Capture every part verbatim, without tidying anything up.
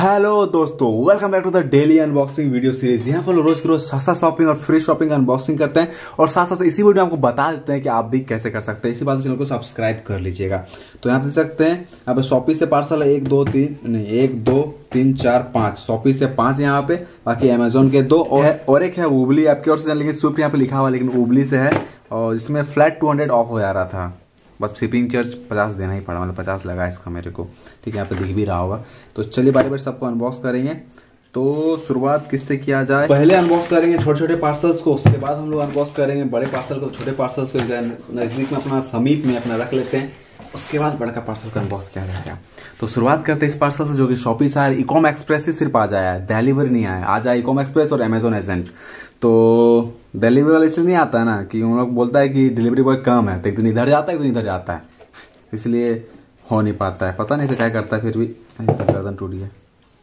Hello दोस्तों, welcome back to the daily unboxing video series. यहाँ पर रोज की रोज सस्ता शॉपिंग और फ्री शॉपिंग अनबॉक्सिंग करते हैं और साथ साथ इसी वीडियो में आपको बता देते हैं कि आप भी कैसे कर सकते हैं। इसी बात चैनल को सब्सक्राइब कर लीजिएगा। तो यहाँ पे देख सकते हैं, यहाँ पे शॉपी से पार्सल है एक दो तीन नहीं एक दो तीन चार पाँच। शॉपी से पाँच यहाँ पे, बाकी अमेजोन के दो और, और एक है उबली आपकी ओर से, लेकिन स्विफ्ट यहाँ पे लिखा हुआ लेकिन उबली से है और इसमें फ्लैट टू हंड्रेड ऑफ हो जा रहा था। बस शिपिंग चार्ज पचास देना ही पड़ा, मतलब पचास लगा इसका मेरे को। ठीक है, यहाँ पे दिख भी रहा होगा। तो चलिए बारी बारी सबको अनबॉक्स करेंगे। तो शुरुआत किससे किया जाए? पहले अनबॉक्स करेंगे छोटे छोटे पार्सल्स को, उसके बाद हम लोग अनबॉक्स करेंगे बड़े पार्सल को। छोटे पार्सल्स को नज़दीक में अपना समीप में अपना रख लेते हैं, उसके बाद बड़ा का पार्सल का अनबॉक्स किया जाएगा। तो शुरुआत करते हैं इस पार्सल से, जो कि शॉपी से आया। इकॉम एक्सप्रेस ही सिर्फ आ जाया है, डिलीवरी नहीं आया। आ जाए इकॉम एक्सप्रेस और अमेजोन एजेंट। तो डिलीवरी वाले इसलिए नहीं आता है ना कि उन लोग बोलता है कि डिलीवरी बॉय कम है, तो एक दिन इधर जाता है एक दिन इधर जाता है, इसलिए हो नहीं पाता है। पता नहीं से क्या करता है, फिर भी गर्दन टूट गया।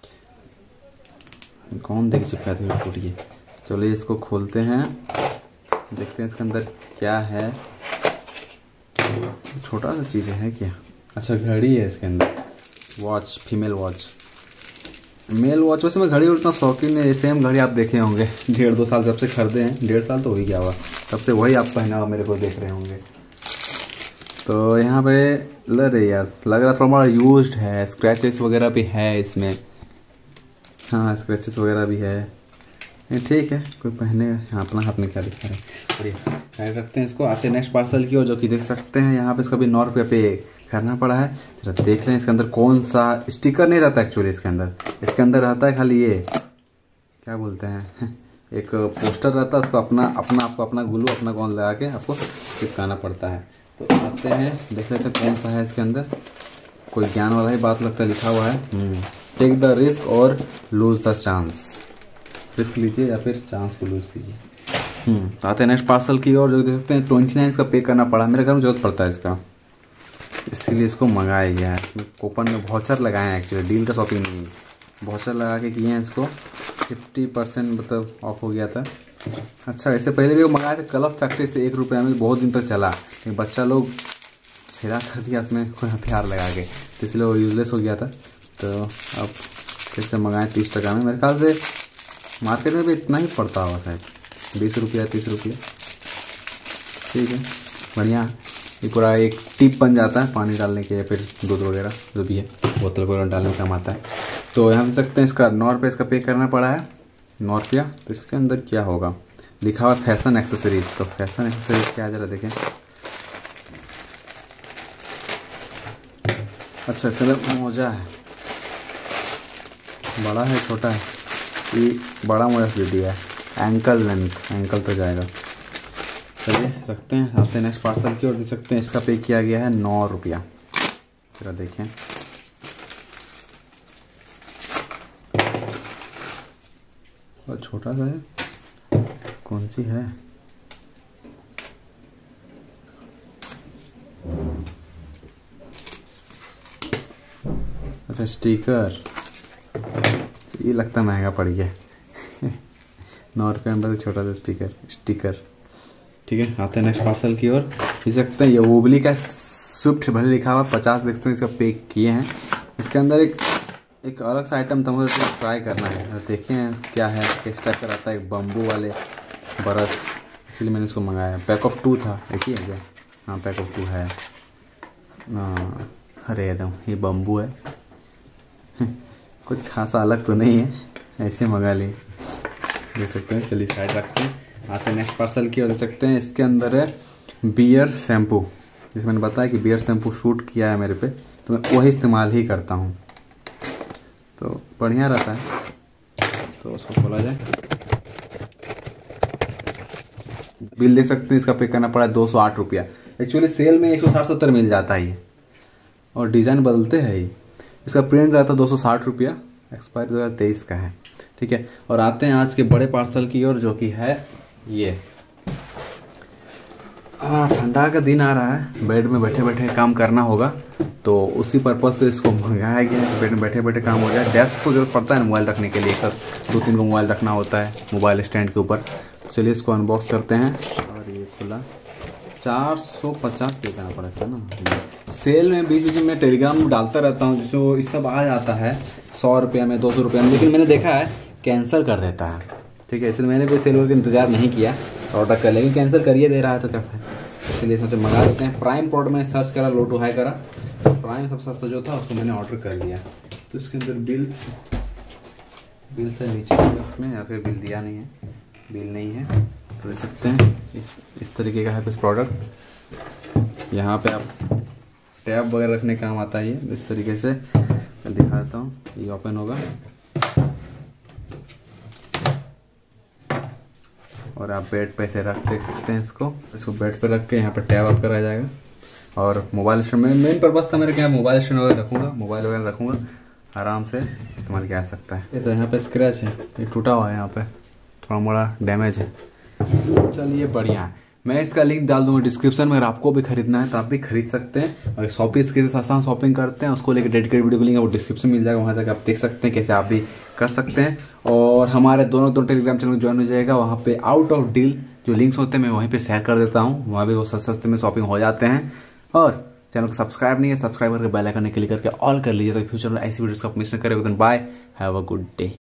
कौन देख चिपका फिर टूट गई। चलिए इसको खोलते हैं, देखते हैं इसके अंदर क्या है। छोटा सा चीज़ है क्या? अच्छा, घड़ी है इसके अंदर, watch, female watch, male watch. वैसे मैं घड़ी उतना शौकीन है, सेम घड़ी आप देखे होंगे डेढ़ दो साल जब से खरीदे हैं, डेढ़ साल तो हो ही गया हुआ, तब से वही आप पहना हुआ मेरे को देख रहे होंगे। तो यहाँ पे लग रही यार, लग रहा थोड़ा बड़ा यूज्ड है, स्क्रैचेस वगैरह भी है इसमें। हाँ, स्क्रैचेस वगैरह भी है, ठीक है, कोई पहनेगा। यहाँ अपना हाथ में क्या दिखा रहे हैं, क्या रखते हैं इसको। आते हैं नेक्स्ट पार्सल की ओर, जो कि देख सकते हैं यहाँ पे इसका भी नौ रुपये पे करना पड़ा है। जरा देख लें इसके अंदर कौन सा स्टिकर नहीं रहता एक्चुअली। इसके अंदर इसके अंदर रहता है खाली ये क्या बोलते हैं, एक पोस्टर रहता है, उसको अपना अपना आपको अपना ग्लू अपना कौन लगा के आपको चिपकाना पड़ता है। तो आते हैं देख लेते हैं कौन सा है इसके अंदर। कोई ज्ञान वाला ही बात लगता है, लिखा हुआ है टेक द रिस्क और लूज द चांस। रिस्क लीजिए या फिर चांस को लूज कीजिए। हम्म आते हैं नेक्स्ट पार्सल की ओर, जो देख सकते हैं ट्वेंटी नाइन इसका पे करना पड़ा। मेरे घर में जरूरत पड़ता है इसका, इसीलिए इसको मंगाया गया है। कूपन में वॉचर लगाए हैं, एक्चुअली डील का शॉपिंग नहीं, वॉचर लगा के किए हैं इसको। फिफ्टी परसेंट मतलब ऑफ हो गया था। अच्छा, इससे पहले भी वो मंगाए थे क्लब फैक्ट्री से, एक रुपये में बहुत दिन तक चला, लेकिन बच्चा लोग छेड़ा कर दिया उसमें कोई हथियार लगा के, तो इसलिए वो यूजलेस हो गया था। तो अब फिर से मंगाए तीस टका में। मेरे ख्याल से मार्केट में भी इतना ही पड़ता होगा शायद, बीस रुपया तीस रुपया। ठीक है, बढ़िया। ये पूरा एक टिप बन जाता है पानी डालने के या फिर दूध वगैरह जो भी है, बोतल वगैरह डालने का काम आता है। तो यहाँ देख सकते हैं इसका नौ रुपये इसका पे करना पड़ा है, नौ रुपया। तो इसके अंदर क्या होगा, लिखा हुआ फैशन एक्सेसरीज। तो फैशन एक्सेसरीज क्या है जरा देखें। अच्छा, इसके अंदर मोजा है, बड़ा है छोटा है, ये बड़ा मोजा दे दिया है, एंकल लेंथ, एंकल तो जाएगा। चलिए रखते हैं, आते हैं नेक्स्ट पार्सल की ओर। देख सकते हैं इसका पे किया गया है नौ रुपया। जरा देखें, और छोटा सा है, कौन सी है? अच्छा, स्टिकर, ये लगता महंगा पड़ गया नौ रुपये में बस छोटा सा स्पीकर स्टिकर। ठीक है, आते हैं नेक्स्ट पार्सल की ओर। देख सकते हैं ये ओबली का स्विफ्ट भले लिखा हुआ, पचास देख सकते हैं इसका पैक किए हैं। इसके अंदर एक एक अलग सा आइटम था, मुझे ट्राई करना है, देखें क्या है। किस टाइप का रहता है, एक बम्बू वाले ब्रश, इसलिए मैंने इसको मंगाया। पैक ऑफ टू था, एक ही है क्या? हाँ, पैक ऑफ टू है। हाँ, अरे एकदम ये बम्बू है कुछ खासा अलग तो नहीं है, ऐसे मंगा ली, देख सकते हैं। चलिए साइड रखते हैं, आते हैं नेक्स्ट पार्सल की ओर। देख सकते हैं इसके अंदर है बियर शैम्पू, जिसमें मैंने बताया कि बियर शैम्पू शूट किया है मेरे पे, तो मैं वही इस्तेमाल ही करता हूँ, तो बढ़िया रहता है। तो उसको खोला जाए, बिल देख सकते हैं, इसका पे करना पड़ा है दो सौ आठ रुपया। एक्चुअली सेल में एक सौ साठ सत्तर मिल जाता है ये, और डिज़ाइन बदलते हैं ये। इसका प्रिंट रहता है दो सौ साठ रुपया, एक्सपायरी दो हज़ार तेईस का है। ठीक है, और आते हैं आज के बड़े पार्सल की ओर, जो कि है ये। हाँ, ठंडा का दिन आ रहा है, बेड में बैठे बैठे काम करना होगा, तो उसी पर्पज से इसको मंगाया गया है। बेड में बैठे बैठे काम हो जाए। डेस्क को जरूरत पड़ता है मोबाइल रखने के लिए, सब दो तीन को मोबाइल रखना होता है मोबाइल स्टैंड के ऊपर। तो चलिए इसको अनबॉक्स करते हैं। और ये खुला चार सौ पचास पे करना पड़ा इसका ना। सेल में बीच बीच में टेलीग्राम में डालता रहता हूँ, जिससे वो इस सब आ जाता है। सौ रुपये में, दो सौ रुपये में, लेकिन मैंने देखा है कैंसिल कर देता है। ठीक है, इसलिए मैंने कोई सेल का इंतजार नहीं किया, ऑर्डर कर, लेकिन कैंसिल करिए दे रहा है तो क्या है, इसलिए सोचे मंगा लेते हैं। प्राइम प्रोडक्ट मैंने सर्च करा, लो टू हाई करा, प्राइम सबसे सस्ता जो था उसको मैंने ऑर्डर कर लिया। तो इसके अंदर बिल बिल से नीचे इसमें, या फिर बिल दिया नहीं है, बिल नहीं है तो देख सकते हैं। इस इस तरीके का है कुछ प्रोडक्ट। यहाँ पे आप टैब वगैरह रखने काम आता है ये, इस तरीके से मैं दिखा देता हूँ। ये ओपन होगा और आप बेड पे से रख देख सकते हैं इसको इसको बेड पे रख के यहाँ पे टैब आपका रह जाएगा। और मोबाइल स्टैंड में मेन पर्पज़ था मेरे के यहाँ मोबाइल स्टैंड वगैरह रखूँगा, मोबाइल वगैरह रखूँगा, आराम से इस्तेमाल किया जा सकता है। ये तो यहाँ पे स्क्रैच है, ये टूटा हुआ है, यहाँ पे थोड़ा मोड़ा डैमेज है। चलिए बढ़िया है, मैं इसका लिंक डाल दूंगा डिस्क्रिप्शन में, अगर आपको भी खरीदना है तो आप भी खरीद सकते हैं। अगर शॉपिंग कैसे सस्ता शॉपिंग करते हैं उसको लेकर डेडिकेटेड वीडियो को लिंक वो डिस्क्रिप्शन मिल जाएगा, वहाँ जाकर आप देख सकते हैं कैसे आप भी कर सकते हैं। और हमारे दोनों दोनों टेलीग्राम चैनल को ज्वाइन हो जाएगा, वहाँ पे आउट ऑफ डील जो लिंक्स होते हैं मैं वहीं पे शेयर कर देता हूँ, वहाँ भी वो सस्ते सस्ते में शॉपिंग हो जाते हैं। और चैनल को सब्सक्राइब नहीं है, सब्सक्राइब करके बेल आइकन क्लिक करके ऑल कर लीजिए ताकि फ्यूचर में ऐसी वीडियोस को आप मिस न करें। Bye, have a good day.